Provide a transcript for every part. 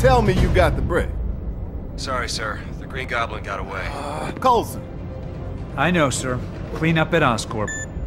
Tell me you got the brick. Sorry, sir. The Green Goblin got away. Coulson. I know, sir. Clean up at Oscorp.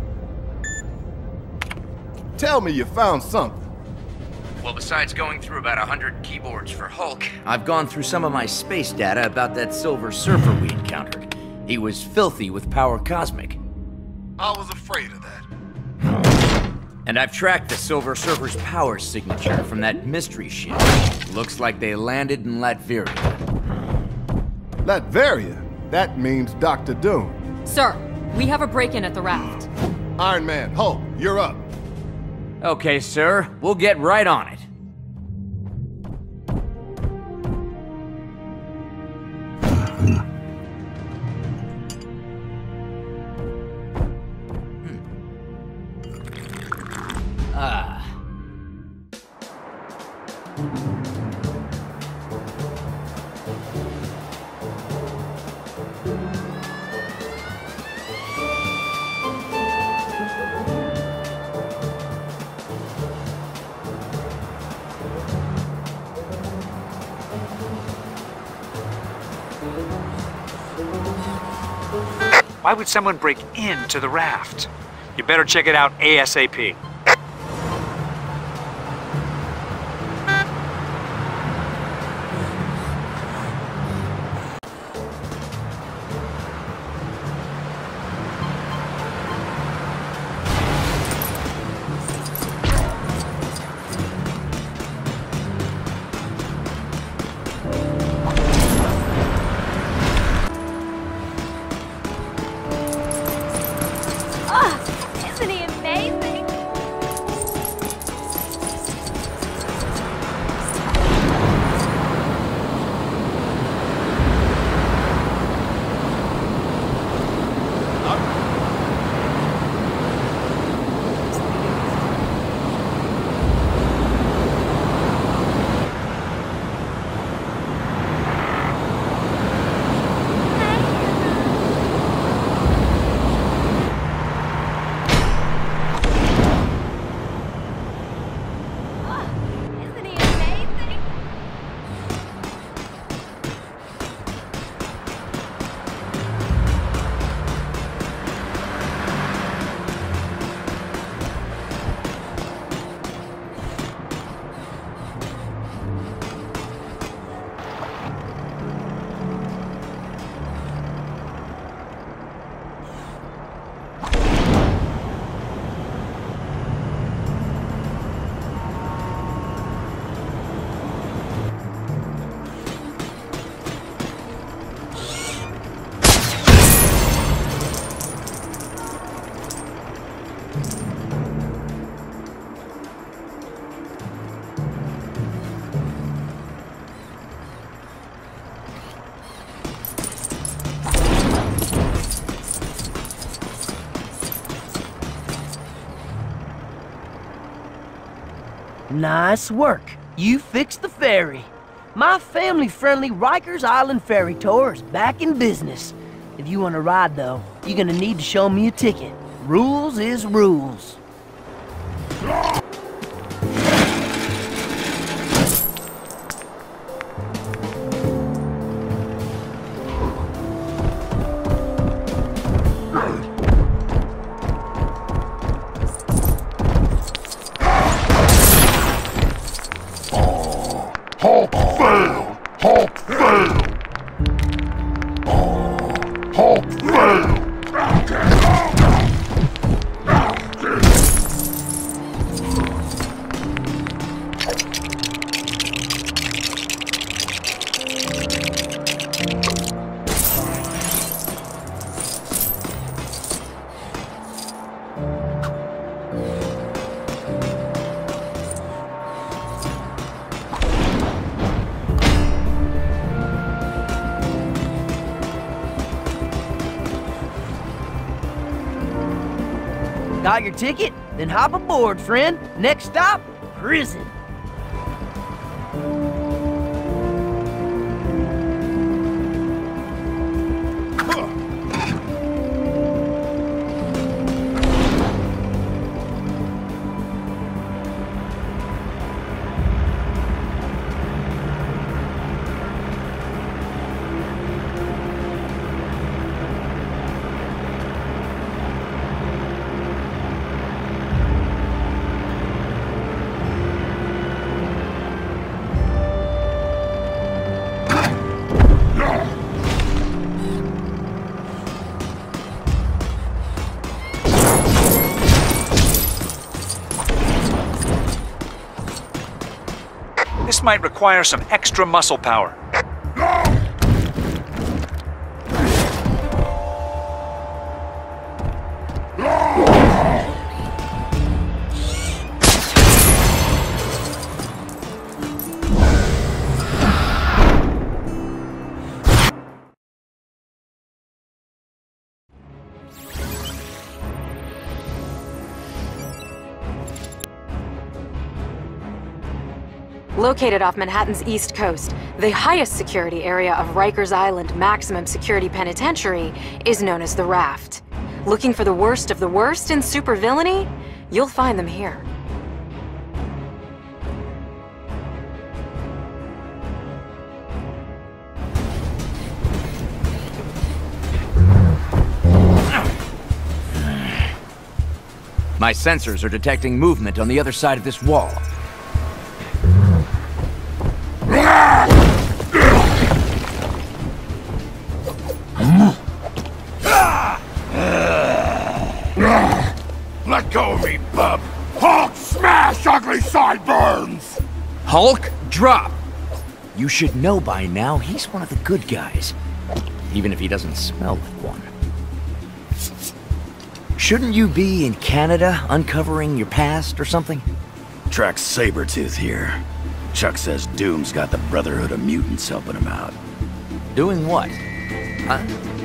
Tell me you found something. Well, besides going through about 100 keyboards for Hulk, I've gone through some of my space data about that Silver Surfer we encountered. He was filthy with power cosmic. I was afraid of that. And I've tracked the Silver Surfer's power signature from that mystery ship. Looks like they landed in Latveria. Latveria? That means Dr. Doom. Sir, we have a break-in at the raft. Iron Man, Hulk, you're up. Okay, sir. We'll get right on it. Why would someone break into the raft? You better check it out ASAP. Isn't he amazing? Isn't he amazing? Nice work. You fixed the ferry. My family-friendly Rikers Island ferry tour is back in business. If you want to ride, though, you're gonna need to show me a ticket. Rules is rules. Hulk failed! Hulk failed! Hulk failed! Got your ticket? Then hop aboard, friend. Next stop, prison. This might require some extra muscle power. Located off Manhattan's East Coast, the highest security area of Rikers Island Maximum Security Penitentiary is known as the Raft. Looking for the worst of the worst in supervillainy? You'll find them here. My sensors are detecting movement on the other side of this wall. Let go of me, bub! Hulk smash ugly sideburns! Hulk, drop! You should know by now he's one of the good guys. Even if he doesn't smell like one. Shouldn't you be in Canada uncovering your past or something? Track Sabretooth here. Chuck says Doom's got the Brotherhood of Mutants helping him out. Doing what? Huh?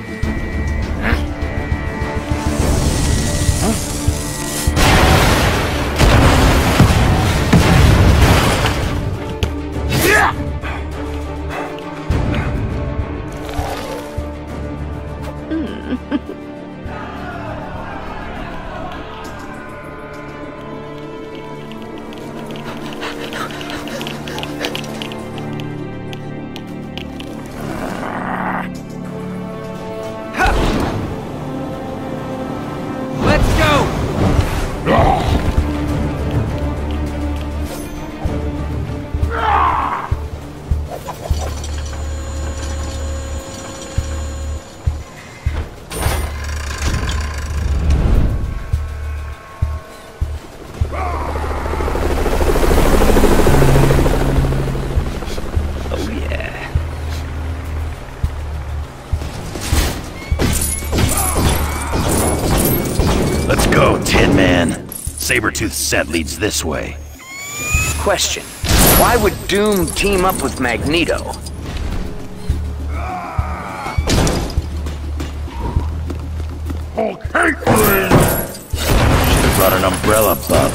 Let's go, Tin Man. Sabretooth's set leads this way. Question. Why would Doom team up with Magneto? Hulk hate me! Should've brought an umbrella, bub.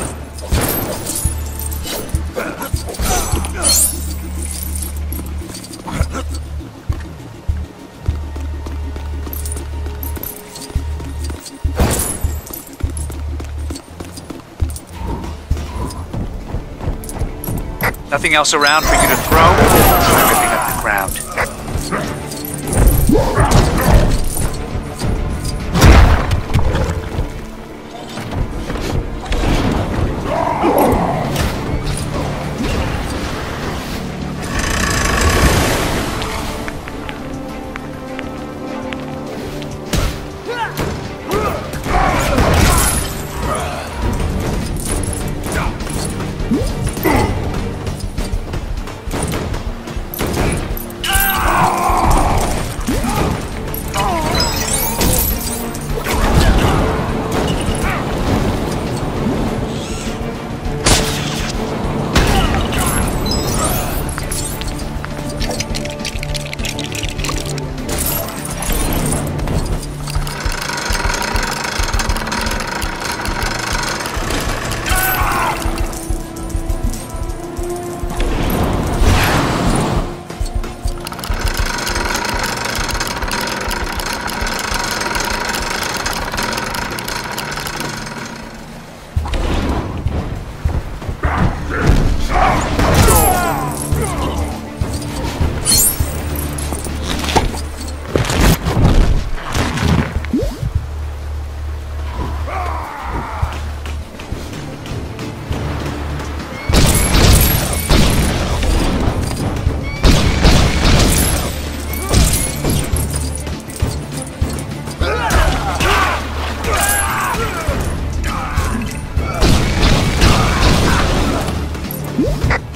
Nothing else around for you to throw? Ripping up the ground.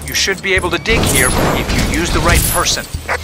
You should be able to dig here if you use the right person.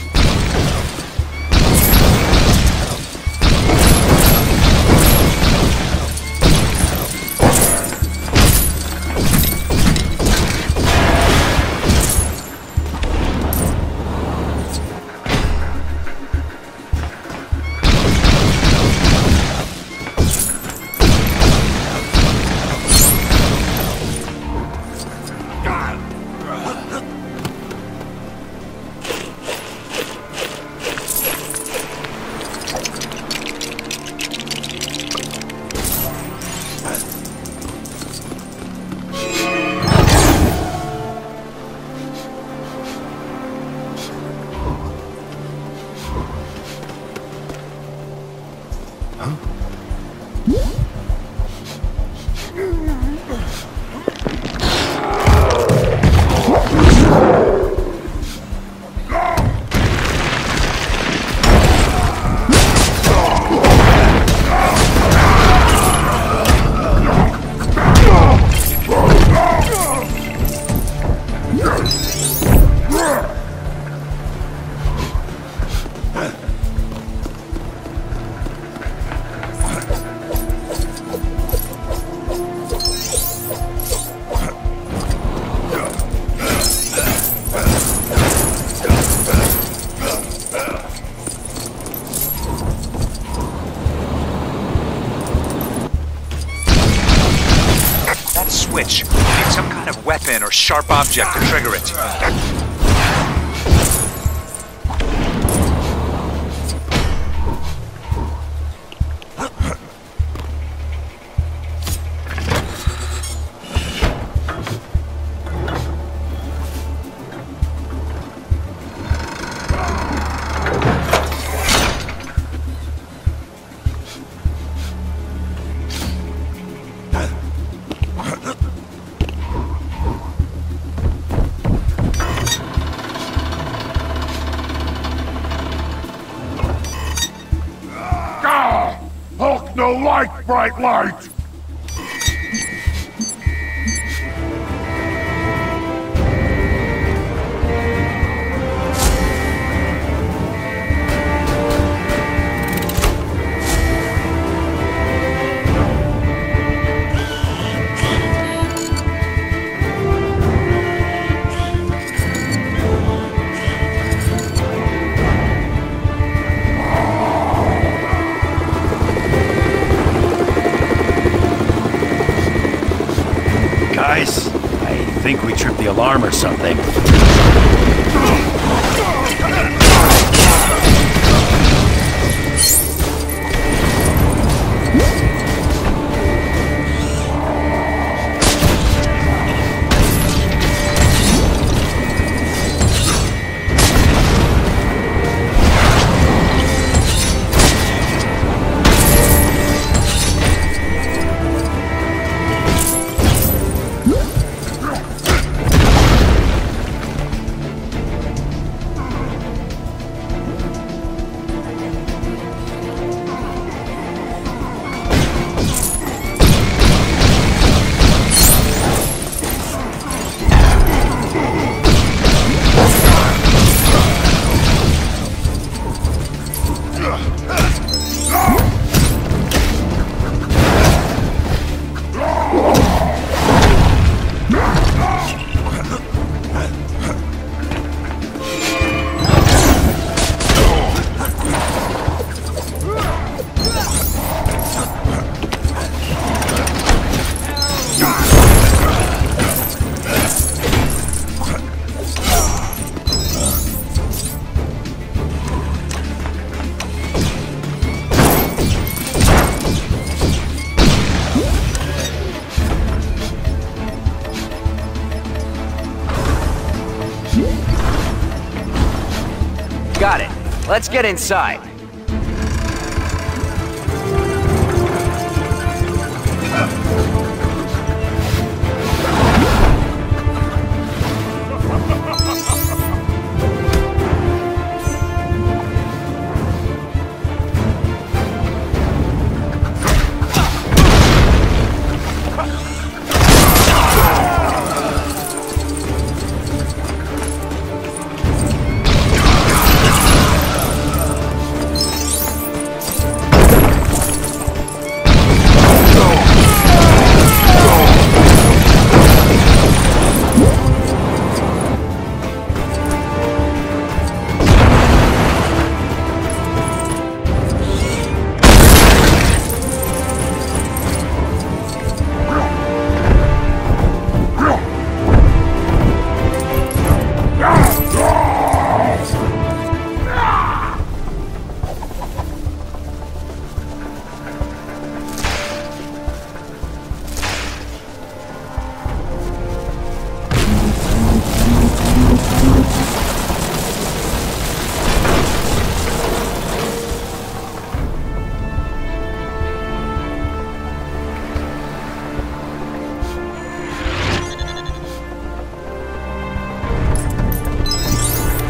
Switch. You need some kind of weapon or sharp object to trigger it. Hulk no like bright light! Guys, I think we tripped the alarm or something. Got it. Let's get inside.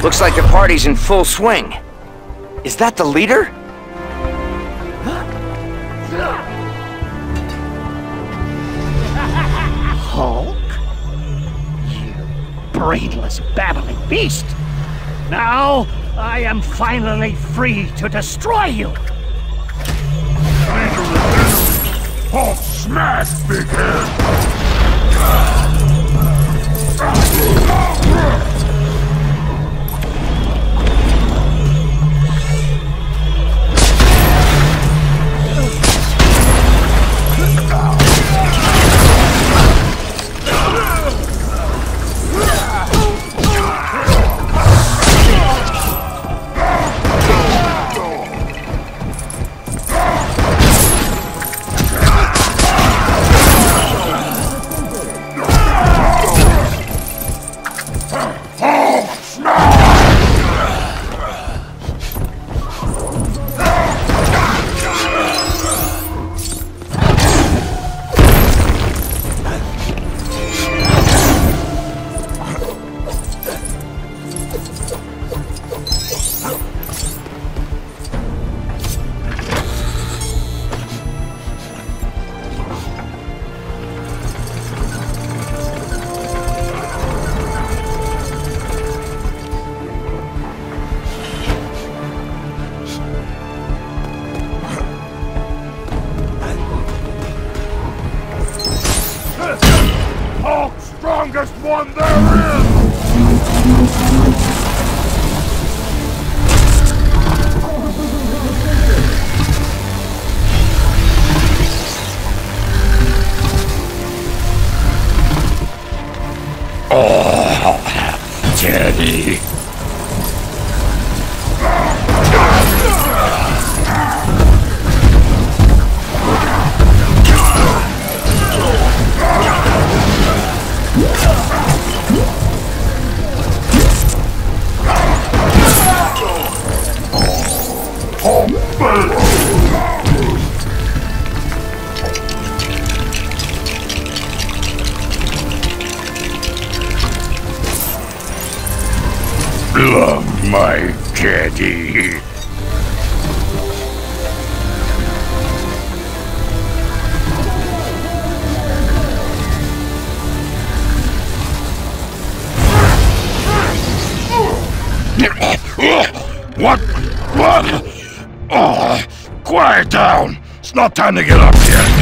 Looks like the party's in full swing. Is that the leader? Hulk? You brainless, babbling beast! Now, I am finally free to destroy you! Hulk smash, big head! Strongest one there is! Oh, Teddy. Love my Teddy. What? What? Oh, quiet down. It's not time to get up yet.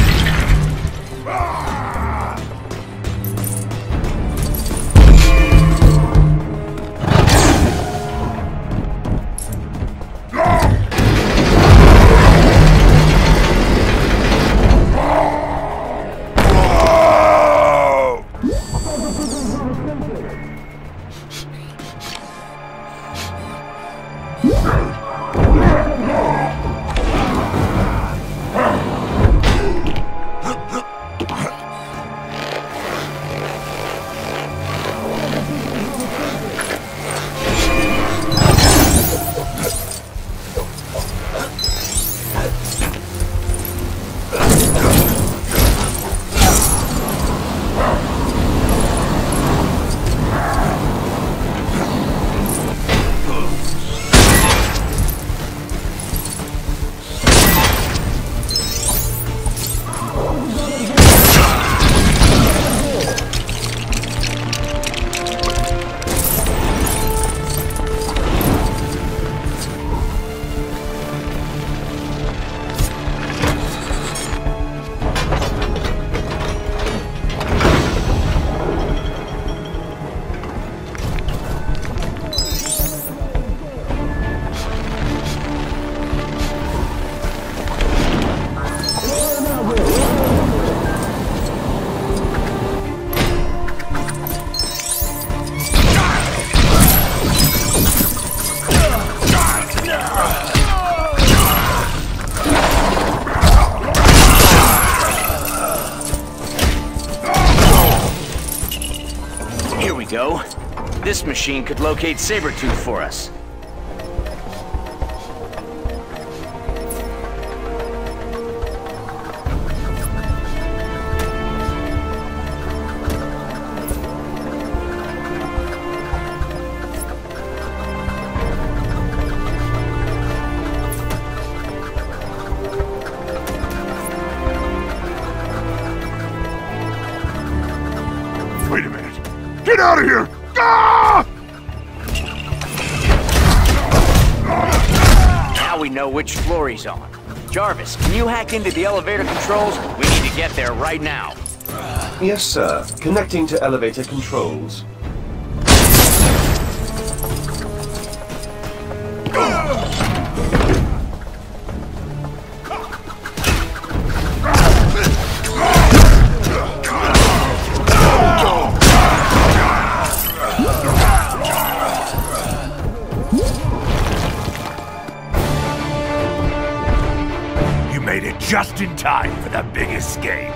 Go. This machine could locate Sabretooth for us. we know which floor he's on. Jarvis, can you hack into the elevator controls? We need to get there right now. Yes, sir. Connecting to elevator controls. You made it just in time for the big escape.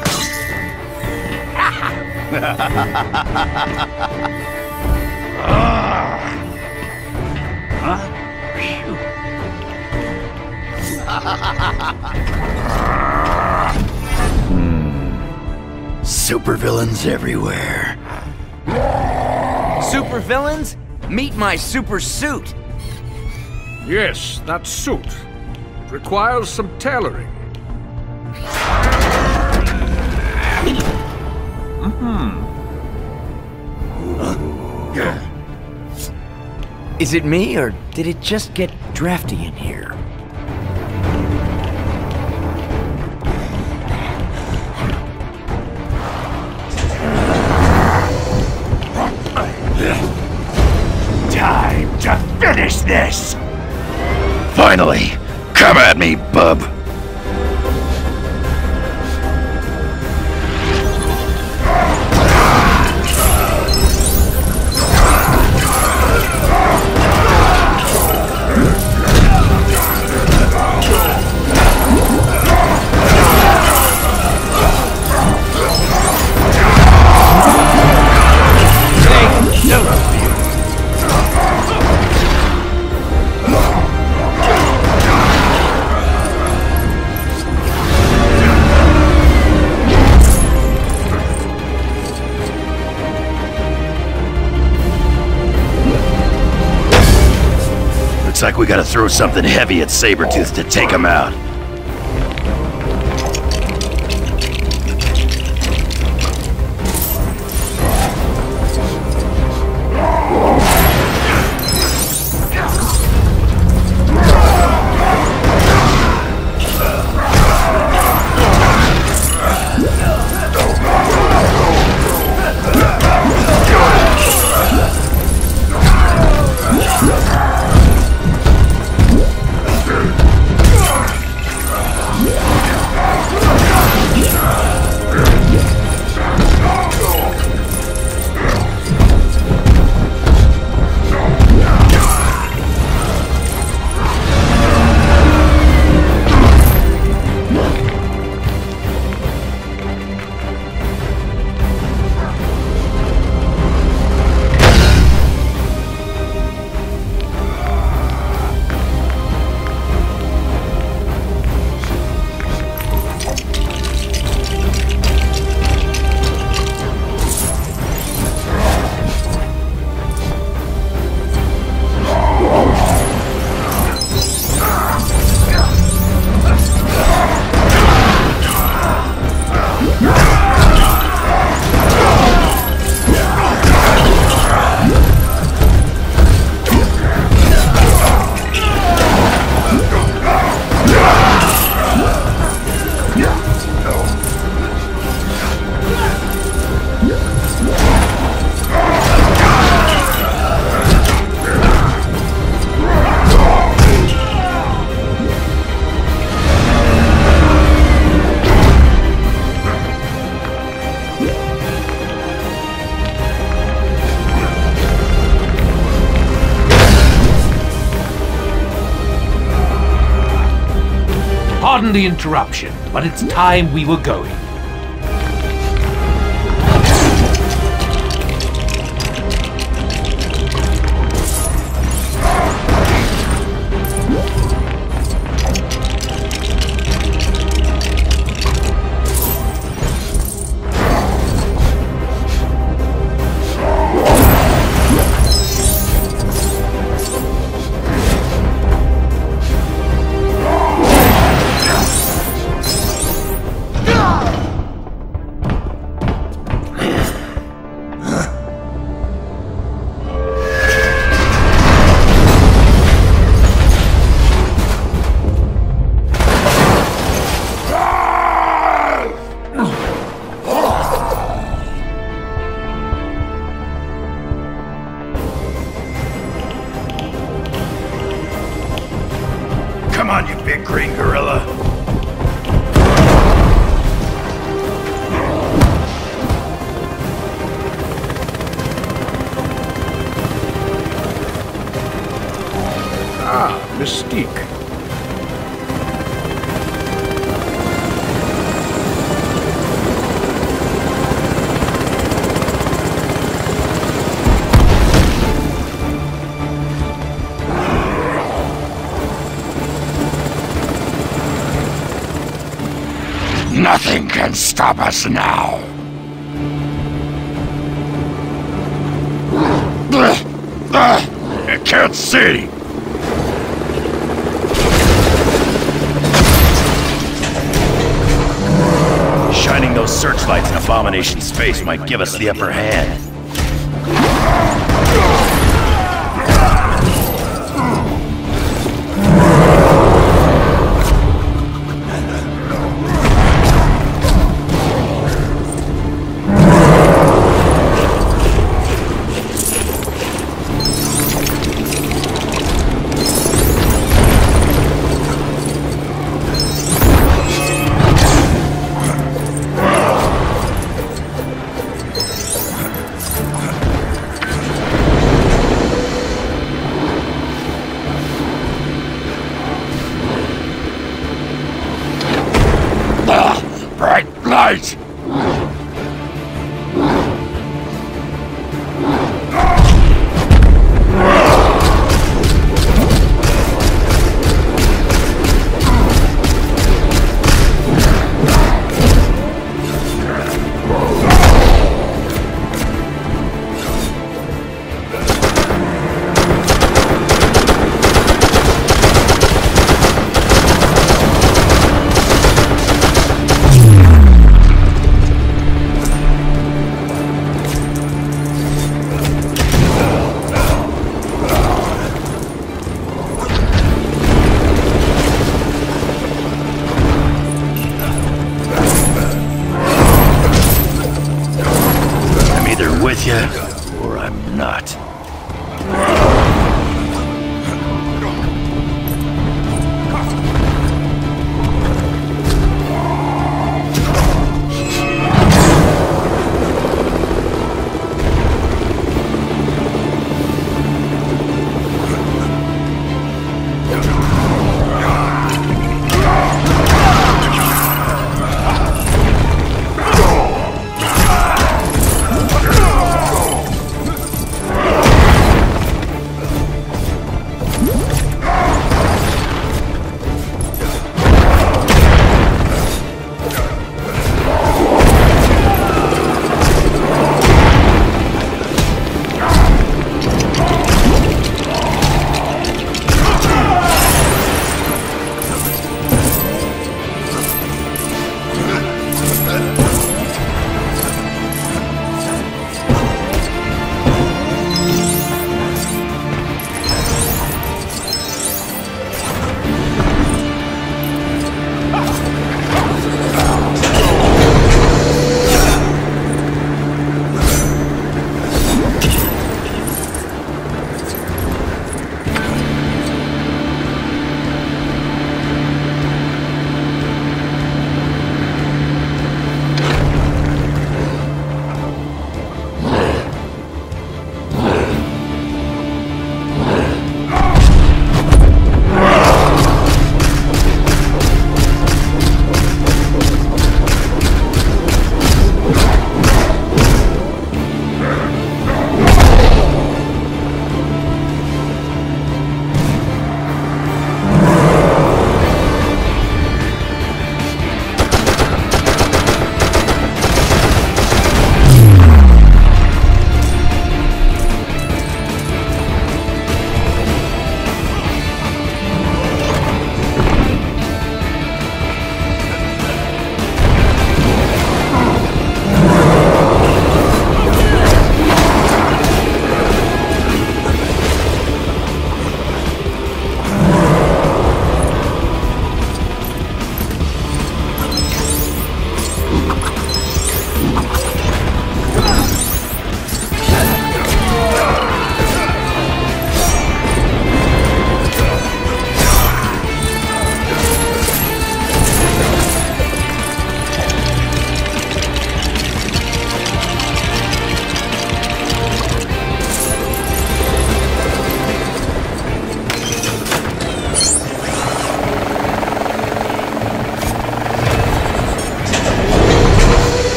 Supervillains everywhere. Supervillains? Meet my super suit. Yes, that suit. It requires some tailoring. Is it me, or did it just get drafty in here? Time to finish this! Finally! Come at me, bub! Looks like we gotta throw something heavy at Sabretooth to take him out. Pardon the interruption, but it's time we were going. Ah! Come on, you big green gorilla. Ah, Mystique. Nothing can stop us now. I can't see. Shining those searchlights in Abomination space might give us the upper hand. Bright light!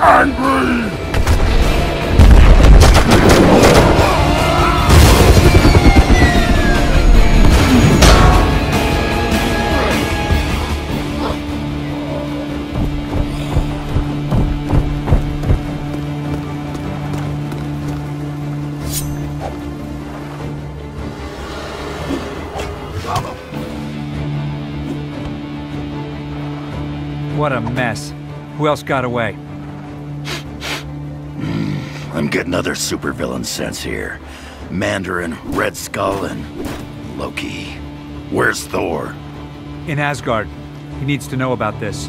angry! What a mess. Who else got away? I'm getting other supervillain sense here. Mandarin, Red Skull, and Loki. Where's Thor? In Asgard. He needs to know about this.